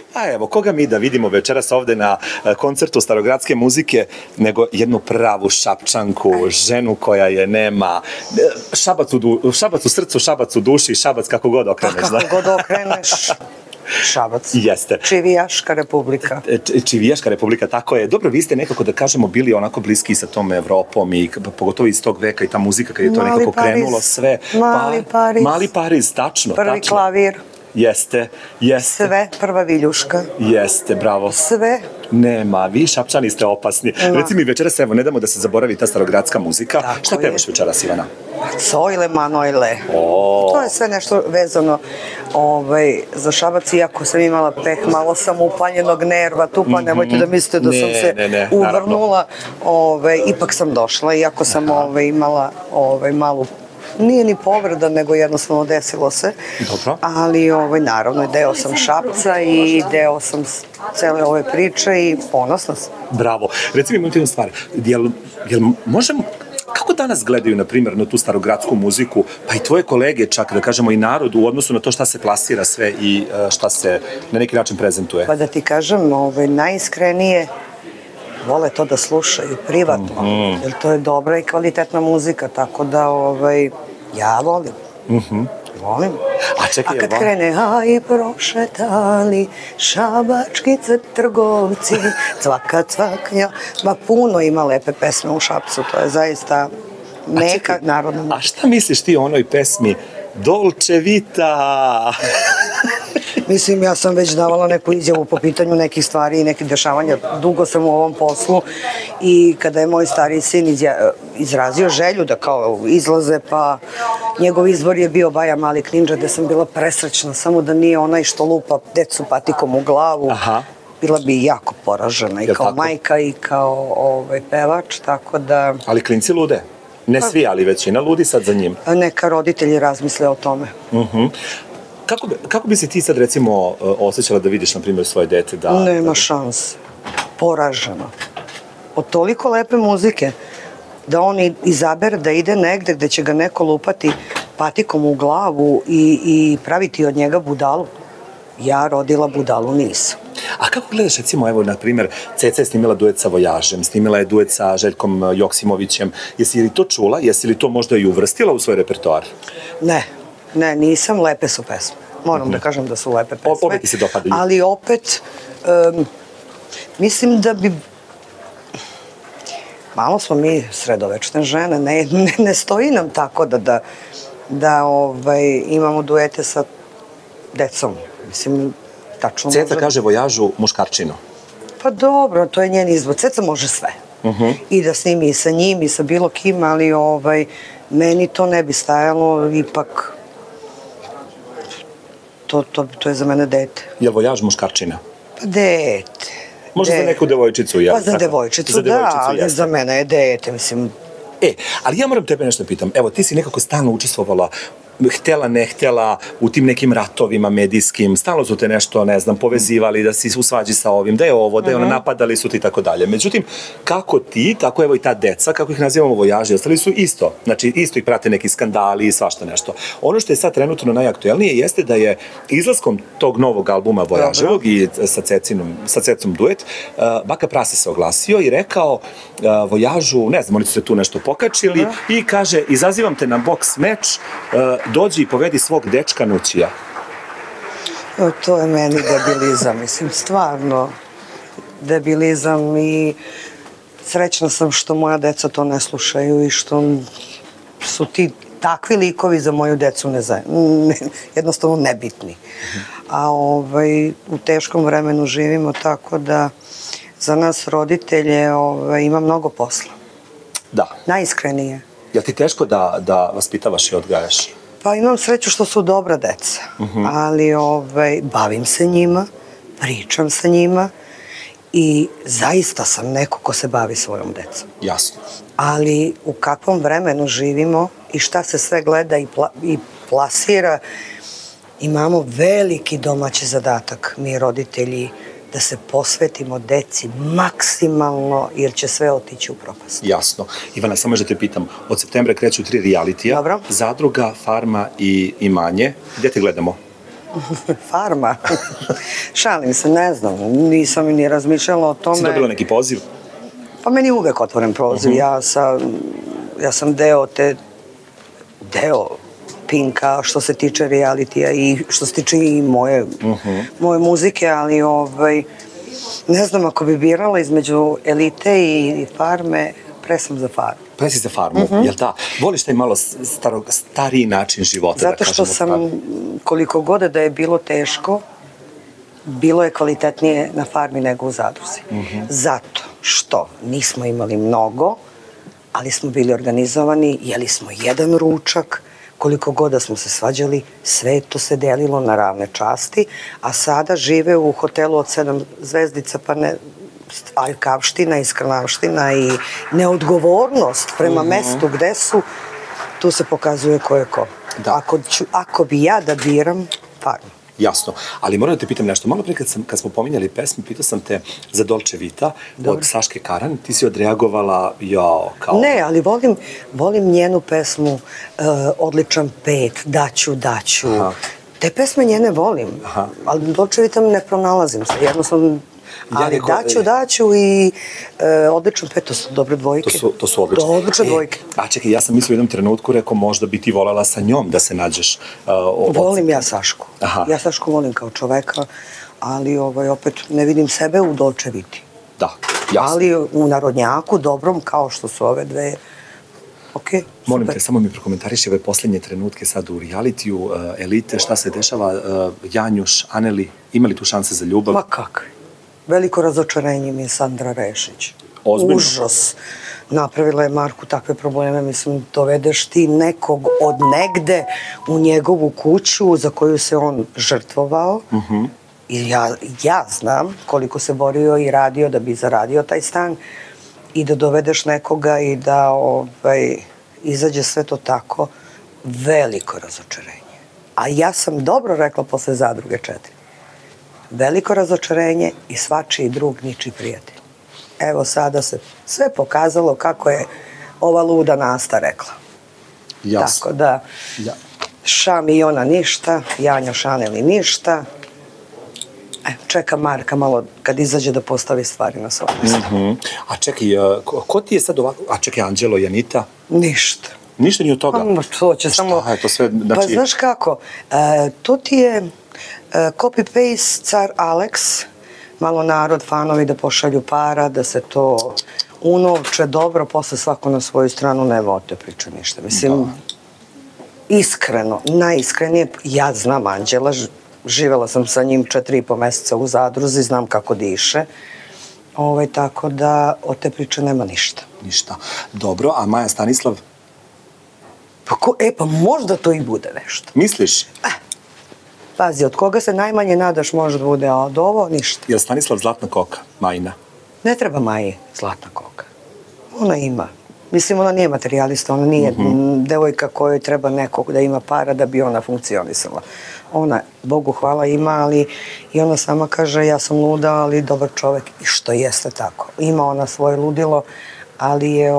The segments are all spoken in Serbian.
A evo, koga mi da vidimo večeras ovde na koncertu starogradske muzike, nego jednu pravu Šapčanku, ženu koja je nema, Šabac u srcu, Šabac u duši, Šabac kako god okreneš. Pa kako god okreneš. Šabac. Jeste. Čivijaška republika. Čivijaška republika, tako je. Dobro, vi ste nekako, da kažemo, bili onako bliski sa tom Evropom i pogotovo iz tog veka i ta muzika kad je to nekako krenulo sve. Mali Pariz. Mali Pariz, tačno. Prvi klavir. Jeste. Sve, prva viljuška. Jeste, bravo. Sve. Nema, vi Šapčani ste opasni. Reci mi večeras, evo, ne damo da se zaboravi ta starogradska muzika. Šta pevaš večeras, Ivana? Cojle, manojle. To je sve nešto vezano za Šabac, iako sam imala peh, malo sam upaljenog nerva tu, pa nemojte da mislite da sam se uvrnula. Ipak sam došla, iako sam imala malu, nije ni povreda, nego jednostavno desilo se. Dobro. Ali naravno, deo sam Šapca i deo sam cele ove priče i ponosna sam. Bravo. Reci mi jednu stvar, jel možemo, kako danas gledaju, na primjer, na tu starogradsku muziku, pa i tvoje kolege čak, da kažemo, i narod u odnosu na to šta se plasira sve i šta se na neki način prezentuje? Pa da ti kažem, najiskrenije vole to da slušaju privatno, jer to je dobra i kvalitetna muzika, tako da ja volim. Volim. A kad krene, aj prošetali šabački trgovci, cvaka, cvaknja, ma puno ima lepe pesme u Šapcu, to je zaista neka narodna muzika. A šta misliš ti o onoj pesmi Dolce Vita? Mislim, ja sam već davala neku izjavu po pitanju nekih stvari i nekih dešavanja. Dugo sam u ovom poslu i kada je moj stariji sin izrazio želju da kao izlaze, pa njegov izbor je bio Baja Mali Kninđa, gde sam bila presrećna, samo da nije onaj što lupa decu patikom u glavu. Bila bi jako poražena i kao majka i kao pevač, tako da... Ali klinci lude? Ne svi, ali većina ludi sad za njim. Neka roditelji razmisle o tome. Kako bi se ti sad, recimo, osjećala da vidiš, na primjer, svoje dete da... Nema šanse. Poražena. Od toliko lepe muzike da on izabere da ide negde gde će ga neko lupati patikom u glavu i praviti od njega budalu. Ja rodila budalu nisam. A kako gledaš, recimo, evo, na primjer, Ceca je snimila duet sa Vojažem, snimila je duet sa Željkom Joksimovićem. Jesi li to čula? Jesi li to možda i uvrstila u svoj repertoar? Ne, nisam. Lepe su pesme. Moram da kažem da su lepe pesme. Obe ti se dopadaju. Ali opet, mislim da bi... Malo smo mi sredovečne žene, ne stoji nam tako da imamo duete sa decom. Mislim, tačno... Ceca kaže Vojažu muškarčino. Pa dobro, to je njen izbor. Ceca može sve. I da snimi i sa njim i sa bilo kim, ali meni to ne bi stajalo, ipak to je za mene dete. Je li Vojaž muškarčina? Pa dete. Možda za neku devojčicu, jel? Pa za devojčicu, da, ali za mene je dete, mislim. Ali ja moram tebe nešto pitam. Evo, ti si nekako stalno učestvovala, htjela, ne htjela, u tim nekim ratovima medijskim, stalno su te nešto, ne znam, povezivali, da si u svađi sa ovim, da je ovo, da je ono, napadali su ti i tako dalje. Međutim, kako ti, tako evo i ta deca, kako ih nazivamo Vojaži, ostali su isto. Znači, isto ih prate neki skandali i svašta nešto. Ono što je sad trenutno najaktuelnije jeste da je izlaskom tog novog albuma Vojaževog i sa Cecom duet, Baka Prase se oglasio i rekao Vojažu, ne znam, oni su se tu nešto pokačili i kaže, izazivam te na boks meč, dođi i povedi svog dečka Nućija. To je meni debilizam, mislim, stvarno debilizam i srećna sam što moja deca to ne slušaju i što su ti takvi likovi za moju decu jednostavno nebitni. A u teškom vremenu živimo tako da za nas roditelje ima mnogo posla. Da. Najiskrenije. Je li ti teško da vaspitavaš i odgajaš? Pa imam sreću što su dobra deca, ali bavim se njima, pričam sa njima i zaista sam neko ko se bavi svojom decom. Jasno. Ali u kakvom vremenu živimo i šta se sve gleda i plasira, imamo veliki domaći zadatak, mi roditelji, da se posvetimo deci maksimalno, jer će sve otići u propast. Jasno. Ivana, samo da te pitam, od septembra kreću 3 realitija. Dobro. Zadruga, Farma i Imanje. Gde te gledamo? Farma. Šalim se, ne znam, nisam ni razmišljala o tome. Si dobila neki poziv? Pa meni je uvek otvoren poziv. Ja sam deo Pinka što se tiče realitija i što se tiče i moje muzike, ali ne znam, ako bi birala između Elite i Farme, presam za Farmu. Presi za Farmu, jel da? Voliš taj malo stariji način života? Zato što sam, koliko god da je bilo teško, bilo je kvalitetnije na Farmi nego u Zadruzi. Zato što nismo imali mnogo, ali smo bili organizovani, jeli smo jedan ručak, koliko god da smo se svađali, sve to se delilo na ravne časti, a sada žive u hotelu od 7 zvezdica, pa ne, aljkavština i skrnavština i neodgovornost prema mestu gde su, tu se pokazuje ko je ko. Ako bi ja da biram, Farmu. Jasno, ali moram da te pitam nešto. Malo pre kad smo pominjali pesmu, pitao sam te za Dolce Vita od Saške Karan. Ti si odreagovala, kao... Ne, ali volim njenu pesmu Odličan pet, Daću. Te pesme njene volim, ali Dolce Vita ne pronalazim se, jednostavno... Ali Daću i Odličan pet, to su dobre dvojke. To su odlične. Odlične dvojke. A čekaj, ja sam mislio u jednom trenutku, rekao, možda bi ti voljela sa njom da se nađeš. Volim ja Sašku. Ja Sašku volim kao čoveka, ali opet ne vidim sebe u Dolce Viti. Da, jasno. Ali u narodnjaku, dobrom, kao što su ove dve, okej, super. Molim te, samo mi prokomentariši ove poslednje trenutke sad u realitiju, Elite, šta se dešava, Janjuš, Aneli, ima li tu šanse za ljubav? Ma kakvi. Veliko razočarenje mi je Sandra Rešić. Ozbiljno? Užas. Napravila je Marku takve probleme, mislim, dovedeš ti nekog od negde u njegovu kuću za koju se on žrtvovao. I ja znam koliko se borio i radio da bi zaradio taj stan i da dovedeš nekoga i da izađe sve to tako. Veliko razočarenje. A ja sam dobro rekla posle Zadruge 4. Veliko razočarenje i svačiji drug, ničiji prijatelj. Evo sada se sve pokazalo kako je ova luda Nasta rekla. Jasno. Tako da, Šam i ona ništa, Janjo Šaneli ništa. Čeka Marka malo kad izađe da postavi stvari na svoje mjesto. A čekaj, ko ti je sad ovako, a čekaj, Anđelo i Anita? Ništa. Ništa ni od toga? To će samo... Šta je to sve, znači... Pa znaš kako, to ti je copy-paste car Alex, malo narod, fanovi da pošalju para, da se to unovče dobro, posle svako na svoju stranu, nema o te priče ništa. Mislim, iskreno, najiskrenije, ja znam Anđela, živela sam sa njim 4,5 meseca u Zadruzi, znam kako diše, tako da od te priče nema ništa. Ništa. Dobro, a Maja Stanislav? Pa možda to i bude nešto. Misliš? Pazi, od koga se najmanje nadaš može da bude, a od ovo ništa. Je li Stanislav zlatna koka, Majina? Ne treba Maji zlatna koka. Ona ima. Mislim, ona nije materijalista, ona nije devojka kojoj treba nekog da ima para da bi ona funkcionisala. Ona, Bogu hvala, ima, ali i ona sama kaže ja sam luda, ali dobar čovek, i što jeste tako. Ima ona svoje ludilo, ali je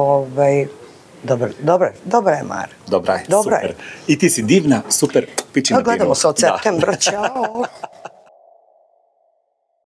dobra je Mara. Dobra je, super. I ti si divna, super, pičina divna. Gledamo se od septembra, ćao.